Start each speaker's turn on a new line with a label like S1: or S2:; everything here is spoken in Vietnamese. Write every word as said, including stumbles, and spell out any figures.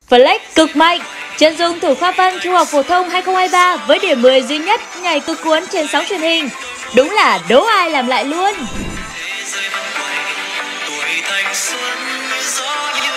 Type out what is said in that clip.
S1: Flex cực mạnh, chân dung thủ khoa văn Trung học phổ thông hai không hai ba với điểm mười duy nhất nhảy cực cuốn trên sóng truyền hình. Đúng là đố ai làm lại luôn.
S2: Thế giới vẫn quay, tuổi thanh xuân gió như